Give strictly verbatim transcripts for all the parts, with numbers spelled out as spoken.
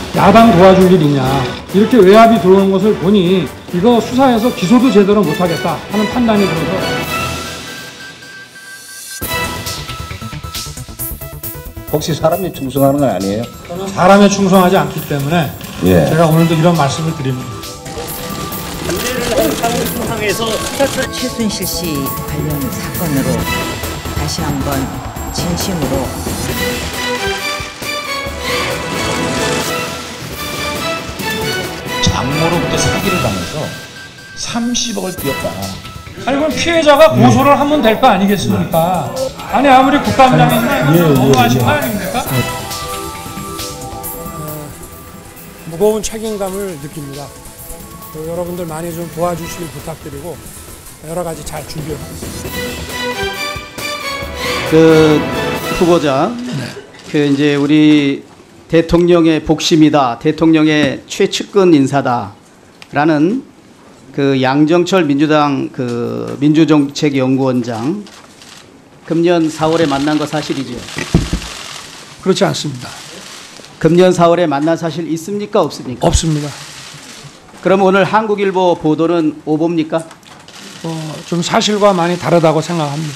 야당 도와줄 일 있냐. 이렇게 외압이 들어오는 것을 보니 이거 수사해서 기소도 제대로 못하겠다 하는 판단이 들어서. 혹시 사람에 충성하는 건 아니에요? 저는 사람에 충성하지 않기 때문에 예. 제가 오늘도 이런 말씀을 드립니다. 최순실 씨 관련 사건으로 다시 한번 진심으로 장모로부터 사기를 당해서 삼십억을 띄었다. 아니 그럼 피해자가 고소를 예. 하면 될 거 아니겠습니까? 아니 아무리 국감장이나 예, 너무하신 예, 거 아닙니까? 어, 무거운 책임감을 느낍니다. 여러분들 많이 좀 도와주시길 부탁드리고 여러 가지 잘 준비해봤습니다. 그 후보자, 네. 그 이제 우리 대통령의 복심이다, 대통령의 최측근 인사다라는 그 양정철 민주당 그 민주정책연구원장 금년 사월에 만난 거 사실이죠? 그렇지 않습니다. 금년 사월에 만난 사실 있습니까, 없습니까? 없습니다. 그럼 오늘 한국일보 보도는 오보입니까? 어, 좀 사실과 많이 다르다고 생각합니다.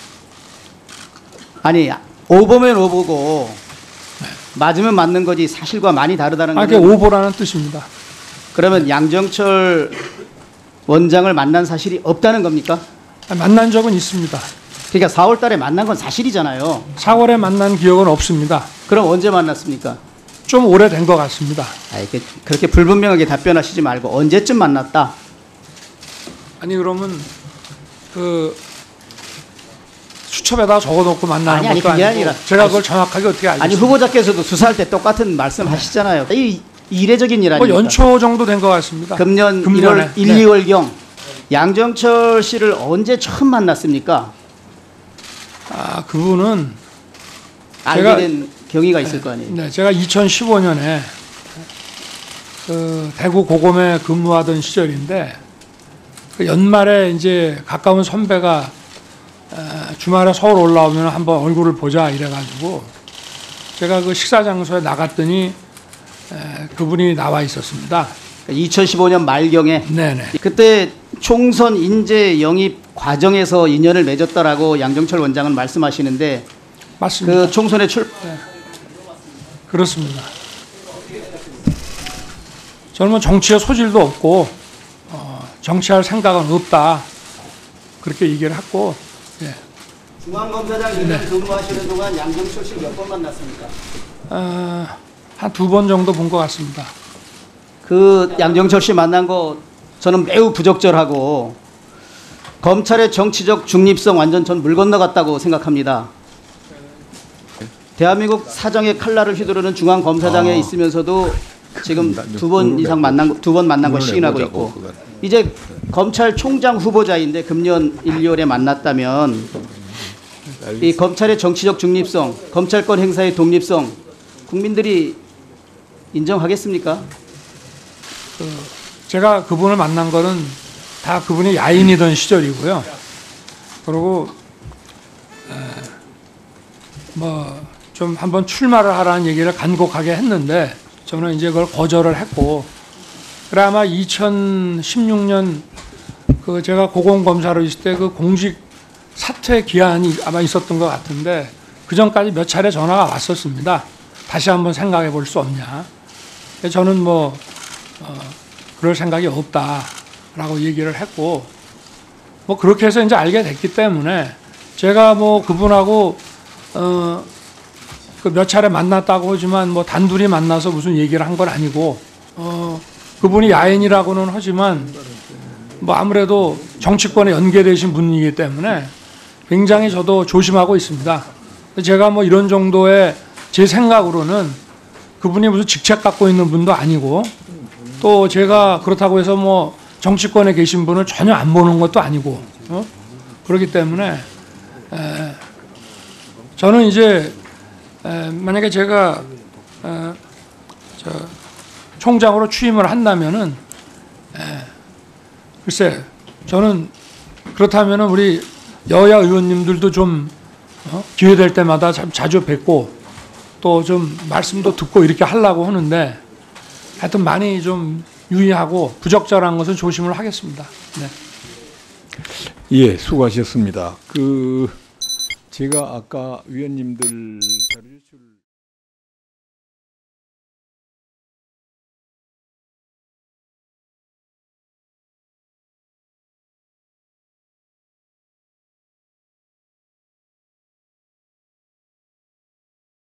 아니 오보면 오보고 네. 맞으면 맞는 거지 사실과 많이 다르다는 아, 거는 그게 오보라는 뜻입니다. 그러면 양정철 원장을 만난 사실이 없다는 겁니까? 아, 만난 적은 있습니다. 그러니까 사월 달에 만난 건 사실이잖아요. 사월에 만난 기억은 없습니다. 그럼 언제 만났습니까? 좀 오래된 것 같습니다. 아, 이렇게 그렇게 불분명하게 답변하시지 말고 언제쯤 만났다? 아니 그러면 그 수첩에다 적어놓고 만나는 아니, 아니, 것도 그게 아니고 아니라, 제가 그걸 정확하게 어떻게 알겠습니까? 아니 후보자께서도 수사할 때 똑같은 말씀 하시잖아요. 이 이례적인 일 아닙니까? 뭐 연초 정도 된 것 같습니다. 금년 금년에. 일월 일, 네. 이월경 양정철 씨를 언제 처음 만났습니까? 아 그분은 알게 제가, 된 경위가 있을 거 아니에요. 네, 제가 이천십오 년에 그 대구 고검에 근무하던 시절인데 그 연말에 이제 가까운 선배가 주말에 서울 올라오면 한번 얼굴을 보자 이래가지고 제가 그 식사 장소에 나갔더니 그분이 나와 있었습니다. 이천십오 년 말경에 네네. 그때 총선 인재 영입 과정에서 인연을 맺었다라고 양정철 원장은 말씀하시는데 맞습니다. 그 총선에 출 네. 그렇습니다. 저는 뭐 정치에 소질도 없고 어, 정치할 생각은 없다 그렇게 얘기를 했고 예. 중앙검사장 일 년 네. 근무하시는 동안 양정철 씨 몇 번 만났습니까? 어, 한 두 번 정도 본 것 같습니다. 그 양정철 씨 만난 거 저는 매우 부적절하고 검찰의 정치적 중립성 완전 전 물 건너갔다고 생각합니다. 대한민국 사정의 칼날을 휘두르는 중앙검사장에 아, 있으면서도 지금 두 번 이상 만난 두 번 만난 거 시인하고 있고 이제 검찰총장 후보자인데 금년 일, 이월에 만났다면 이 검찰의 정치적 중립성, 검찰권 행사의 독립성 국민들이 인정하겠습니까? 그 제가 그분을 만난 거는 다 그분이 야인이던 시절이고요. 그리고 뭐 좀 한번 출마를 하라는 얘기를 간곡하게 했는데 저는 이제 그걸 거절을 했고 그래 아마 이천십육 년 그 제가 고공검사로 있을 때 그 공직 사퇴 기한이 아마 있었던 것 같은데 그 전까지 몇 차례 전화가 왔었습니다. 다시 한번 생각해 볼 수 없냐. 저는 뭐 어, 그럴 생각이 없다라고 얘기를 했고 뭐 그렇게 해서 이제 알게 됐기 때문에 제가 뭐 그분하고 어, 그 몇 차례 만났다고 하지만 뭐 단둘이 만나서 무슨 얘기를 한 건 아니고 어, 그분이 야인이라고는 하지만 뭐 아무래도 정치권에 연계되신 분이기 때문에 굉장히 저도 조심하고 있습니다. 제가 뭐 이런 정도의 제 생각으로는 그분이 무슨 직책 갖고 있는 분도 아니고 또 제가 그렇다고 해서 뭐 정치권에 계신 분을 전혀 안 보는 것도 아니고 어? 그렇기 때문에 에, 저는 이제 에, 만약에 제가 에, 저 총장으로 취임을 한다면은 에, 글쎄 저는 그렇다면은 우리 여야 의원님들도 좀 어? 기회 될 때마다 참 자주 뵙고 또 좀 말씀도 듣고 이렇게 하려고 하는데 하여튼 많이 좀 유의하고 부적절한 것은 조심을 하겠습니다. 네. 예, 수고하셨습니다. 그 제가 아까 위원님들 자료 제출